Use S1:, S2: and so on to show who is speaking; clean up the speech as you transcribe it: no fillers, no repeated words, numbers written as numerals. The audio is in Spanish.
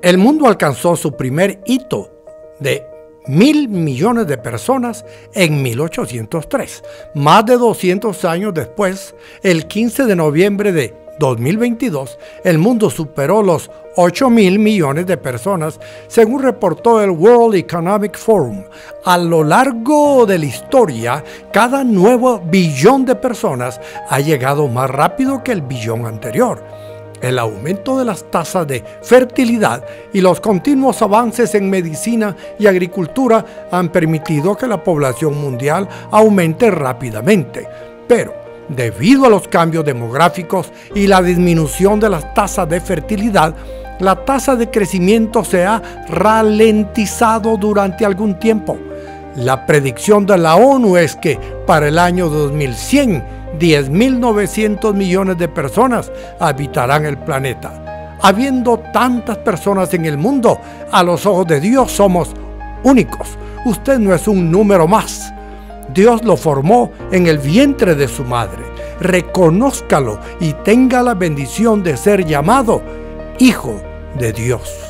S1: El mundo alcanzó su primer hito de 1.000 millones de personas en 1803. Más de 200 años después, el 15 de noviembre de 2022, el mundo superó los 8.000 millones de personas, según reportó el World Economic Forum. A lo largo de la historia, cada nuevo billón de personas ha llegado más rápido que el billón anterior. El aumento de las tasas de fertilidad y los continuos avances en medicina y agricultura han permitido que la población mundial aumente rápidamente. Pero, debido a los cambios demográficos y la disminución de las tasas de fertilidad, la tasa de crecimiento se ha ralentizado durante algún tiempo. La predicción de la ONU es que para el año 2100, 10.900 millones de personas habitarán el planeta. Habiendo tantas personas en el mundo, a los ojos de Dios somos únicos. Usted no es un número más. Dios lo formó en el vientre de su madre. Reconózcalo y tenga la bendición de ser llamado Hijo de Dios.